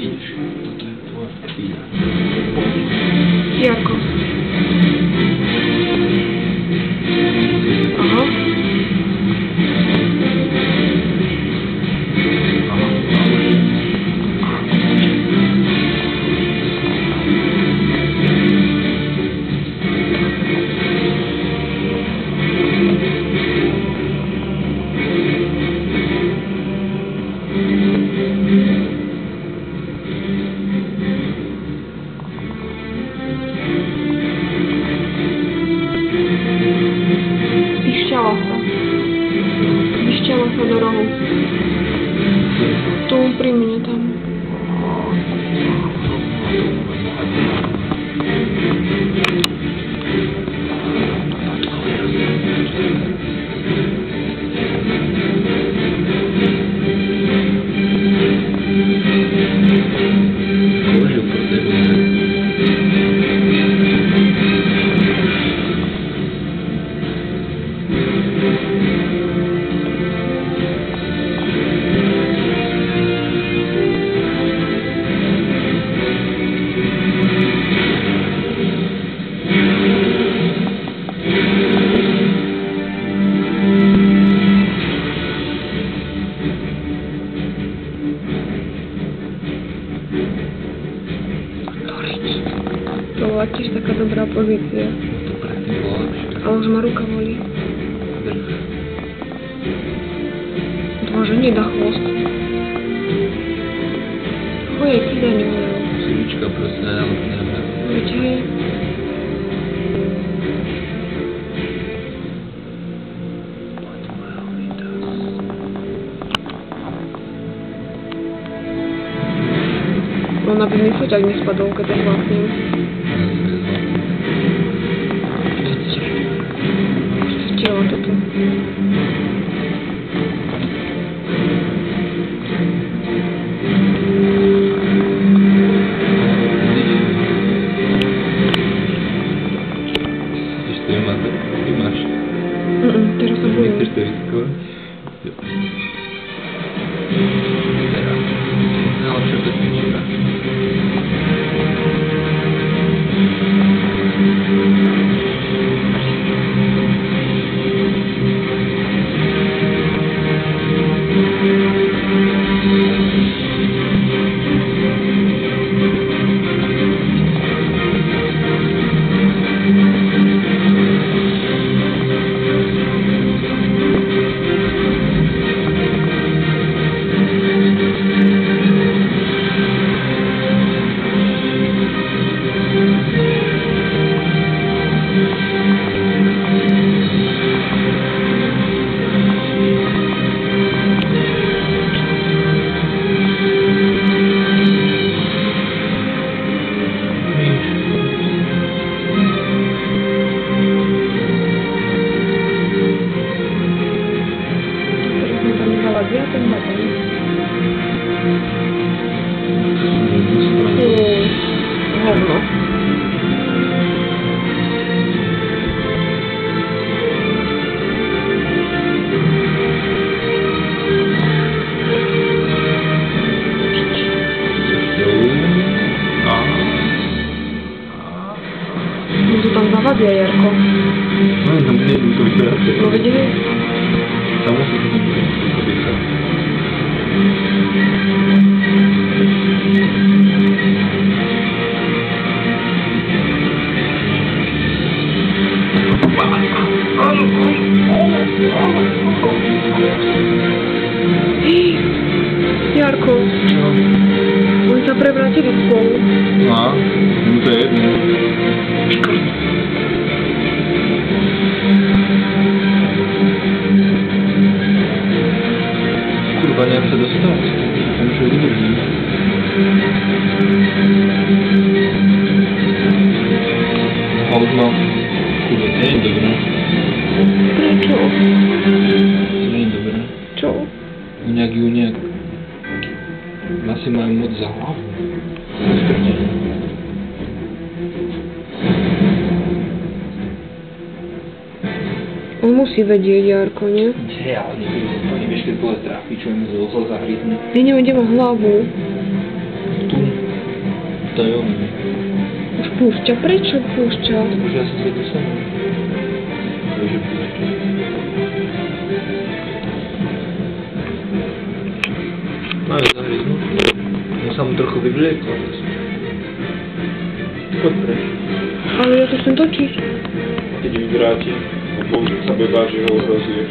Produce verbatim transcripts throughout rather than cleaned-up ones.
Ideš, toto je tvoja chvíľa. Jarko. Aha. Vyšťala sa. Vyšťala sa do rohu. Tu pri mne tam. To bola tiež taká dobrá pozícia. To predtým bolo lepšie. Ale už ma ruka bolí. Bože, nedá chvost. Chuje, kýda nemôžu. Silička proste nenamotneme. Veď hej. Ona by mi foťak nespadol, keď ja hlasním. Telo toto. Chceš to nemá tak? Ty máš? Mm, teraz sa bojím. Nechceš to riskovať? Jo. Teraz. Najlepšia technička. Ja ten motor. Hovno. Może tam zawadia, Jarko. No, tam nie wiem, to wygląda. No widzicie? Tam musi być kobieta. Jarko, No. oni sa prevrátili spolu. No, no to je jedno. Kurwa, nie wiem co dostać. To muszę wydłużyć. O, już mam. Kurwa, to nie dobre. Prečo? To nie dobre. Čo? Uniak i uniak. Masy mają moc za głową. On musí vedieť, Jarko, nie? Nie, ale nevieš, keď pole tráfi, čo je mu zozol zahrytný. Ja neviem, kde má hlavu. Tu. Puszczają mnie. Już puszcza, precz odpuszcza. Może ja sobie to samo. To się puszcza. No ale dalej znów. No sam trochę wywlekła. Podprecz. Ale ja to chcę toczyć. Kiedy wibracji, bo sobie bardziej obrazuje.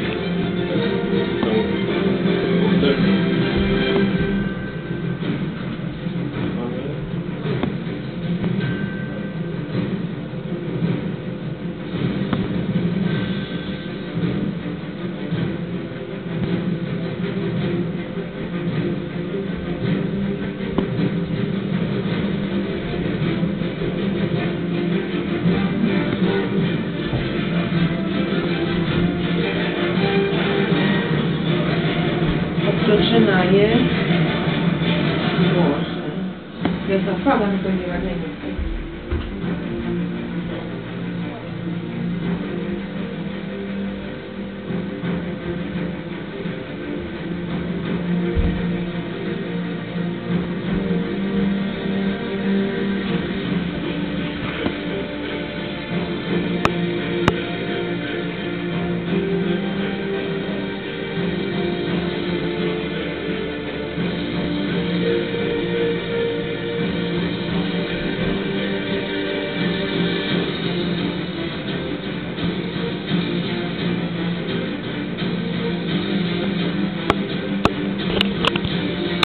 Zaczynaje. Boże. Ja zapałam do nieładnego.